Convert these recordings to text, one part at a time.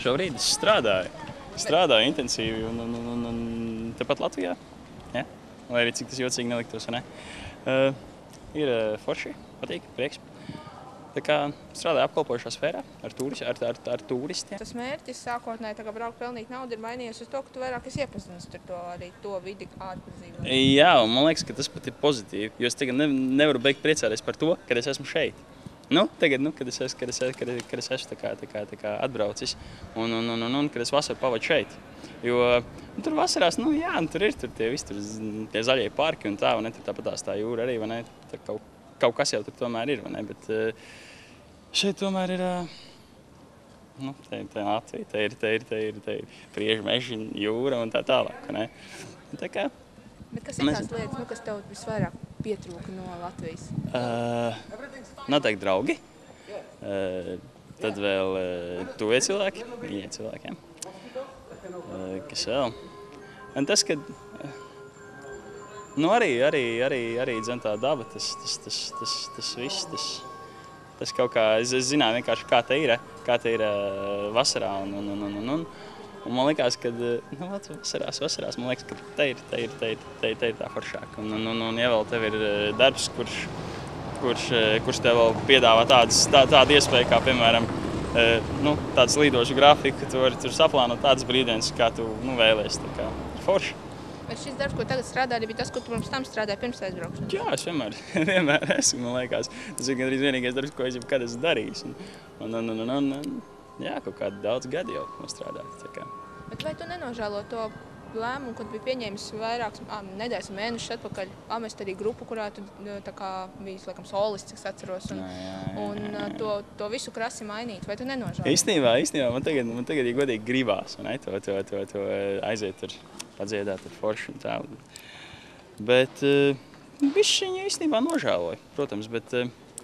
Šobrīd es strādāju intensīvi un tepat Latvijā. Ja? Lai arī cik tas jocīgi neliktos, ne? Ir forši, patīk, prieks. Tā kā strādāju apkalpojušā sfērā ar turistiem. Tas mērķis sākotnēji braukt pelnīt naudu ir mainījies uz to, ka tu vairāk esi iepazinis ar to vidi ārpazīvot. Jā, un man liekas, ka tas pat ir pozitīvi, jo es tagad nevaru beigt priecāties par to, kad es esmu šeit. Tagad, kad es esmu tā kā atbraucis un kad es vasaru pavadu šeit. Jo tur vasarās, tur ir tie zaļie parki un tā, un tur tāpat tā jūra arī, vai ne? Kaut kas jau tur tomēr ir, vai ne? Bet šeit tomēr ir, te ir Latvija, te ir prieži meži, jūra un tā tālāk, vai ne? Tā kā... Bet kas ir tās lietas, kas tev visvairāk pietrūka no Latvijas? Noteikti draugi, tad vēl tuvie cilvēki, mīļie cilvēki, kas vēl. Un tas, kad... arī tā daba, tas viss, tas kaut kā, es zināju vienkārši, kā te ir vasarā un man likās, ka vasarās, man liekas, ka te ir tā foršāk. Un ja vēl tev ir darbs, kurš tev vēl piedāvā tādu iespēju, kā, piemēram, tāds lidošu grafiku, tu vari tur saplānot tādas brīdienas, kā tu vēlies, tā kā forši. Vai šis darbs, ko tagad strādāji, bija tas, ko tu pirms tam strādāji pirms aizbraukšanas? Jā, es vienmēr esmu, man liekas. Tas ir gandrīz vienīgais darbs, ko es jebkad esmu darījis. Jā, kaut kādi daudz gadi jau strādāju. Bet vai tu nenožēlo to lēmumu, kad bija pieņēmis vairākas nedēļas mēnešus atpakaļ pamest arī grupu, kurā tu biji, laikam, solists, cik atceros, un to visu krasi mainīt? Vai tu nenožēlo? Īstenībā man tagad ja godīgi gribās, ne? To aiziet tur, padziedāt ar foršu un tā. Bet bišķiņi īstenībā nožēloju, protams, bet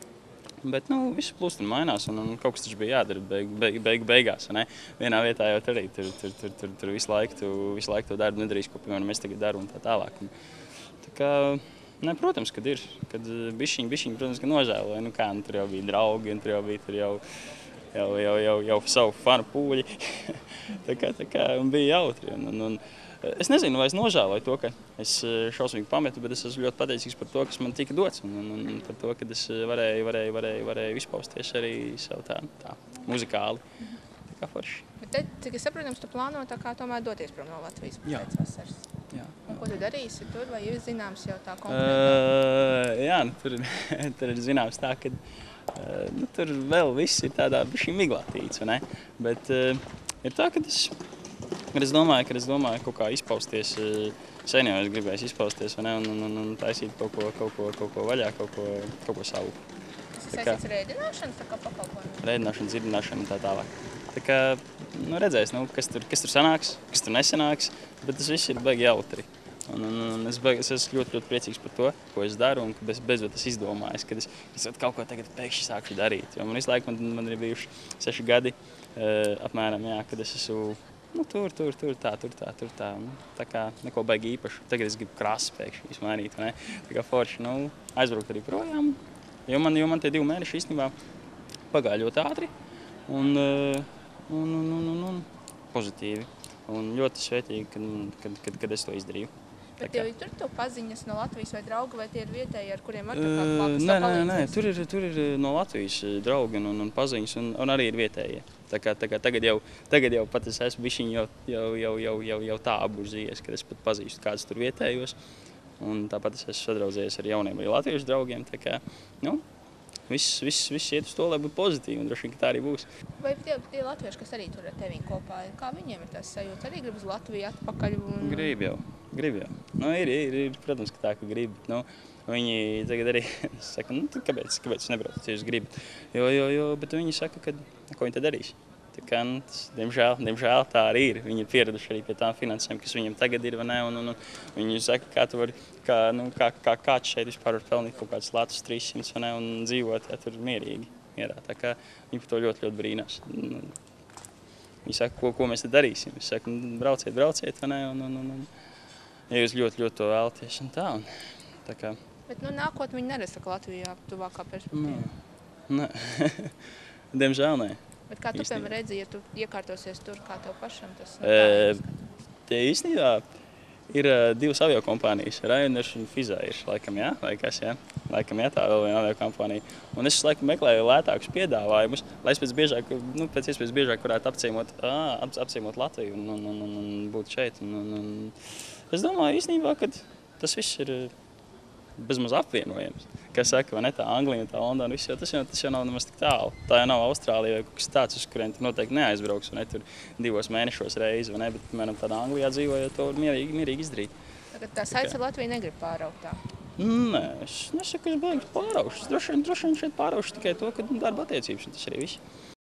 viss plūst un mainās, un kaut kas taču bija jādara beigās, ne? Vienā vietā jau arī tur visu laiku to darbu nedarīs, ko, piemēram, es tagad daru un tā tālāk. Tā kā, protams, kad ir, kad bišķiņi, protams, ka nožēloju, tur jau bija draugi, un tur jau bija savu fanu pūļi, tā kā, un bija jautri, es nezinu, vai es nožēloju to, ka es šausmīgi pametu, bet es esmu ļoti pateicīgs par to, kas man tika dots, un par to, ka es varēju izpausties arī savu tā muzikāli. Tā kā forši. Bet te, cik es saprotams, tu plāno tomēr doties prom no Latvijas pēc vasaras. Jā. Un ko tu darīsi tur, vai ir zināms jau tā konkrēti? Jā, tur ir zināms tā, ka tur vēl viss ir tādā bišķi miglātīts, vai ne? Bet ir tā, ka es domāju kaut kā izpausties, sen jau es gribēju izpausties, vai ne, un taisīt kaut ko vaļā, kaut ko savu. Tas ir saistīts ar ēdināšanas pakalpojumu? Ēdināšana, dzirdināšana un tā tālāk. Tā kā, redzēs, kas tur sanāks, kas tur nesanāks, bet tas viss ir baigi jautri. Un es esmu ļoti priecīgs par to, ko es daru, un ka beidzot es izdomājos, ka es kaut ko tagad pēkšņi sākšu darīt. Jo man visu laiku man ir bijuši 6 gadi, apmēram, jā, kad es esmu tur tā. Tā kā neko baigi īpašu. Tagad es gribu krāsas pēkšņi izmainīt, vai ne? Tā kā forši, aizbraukt arī projām. Jo man tie 2 mēneši īstenībā pagāja ļoti ātri un pozitīvi. Un ļoti svētīgi, kad es to izdarīju. Bet tev ir tur paziņas no Latvijas vai draugi, vai tie ir vietēji, ar kuriem var palīdzēt? Nē, tur ir no Latvijas draugi un paziņas, un arī ir vietējie. Tā kā tagad jau pat es esmu bišķiņ jau tā apburzījies, kad es pat pazīstu kādus tur vietējos. Un tāpat es esmu sadraudzējies ar jauniem arī latviešu draugiem. Tā kā, viss iet uz to, lai būtu pozitīvi, un droši vien, ka tā arī būs. Vai tie latvieši, kas arī tur ar tevi kopā, kā viņiem ir tās sajūtas? Arī grib uz Latviju atpakaļ? Grib jau. Ir, protams, ka tā, ka grib. Viņi tagad arī saka, kāpēc es nebraucu, ja jūs gribat? Bet viņi saka, ko viņi te darīs. Tā kā, diemžēl tā arī ir. Viņi ir pieraduši arī pie tām finansēm, kas viņiem tagad ir, vai ne? Un viņi saka, kā tu vari, kāds šeit vispār var pelnīt kaut kāds Latvijas 300, vai ne? Un dzīvot, ja tur mierā. Tā kā viņi par to ļoti brīnās. Viņi saka, ko mēs te darīsim? Viņi saka, brauciet, vai ne? Un ja jūs ļoti to vēlaties, un tā. Tā kā. Bet nākotnē viņi neresaka Latvijā tuvākā perspektīvā? Nē. Diemžēl nē. Bet kā tu, Īstenībā. piemēram, redzi, ja tu iekārtosies tur, kā tev pašam tas Tie īstenībā ir divas aviokompānijas, Ryanair un Fizair, laikam, jā? Vai kas, jā? Laikam, jā, tā vēl viena aviokompānija. Un es laikam meklēju lētākus piedāvājumus, lai es pēc iespējas biežāk varētu apciemot Latviju un būt šeit. Es domāju, īstenībā, ka tas viss ir bezmaz apvienojams. Kā saka, vai ne, tā Anglija un tā Londona, tas jau nav nemaz tik tālu. Tā jau nav Austrālija vai kaut kas tāds, uz kuriem tu noteikti neaizbrauks, vai ne, tur 2 mēnešos reizi, vai ne, bet, piemēram, tādā Anglijā dzīvojot, to var mierīgi izdarīt. Tagad tā saites ar Latviju negrib pāraukt tā? Nē, es nesaku, ka es baigs pāraušu. Droši vien šeit pāraušu tikai to, ka darba attiecības, un tas arī viss.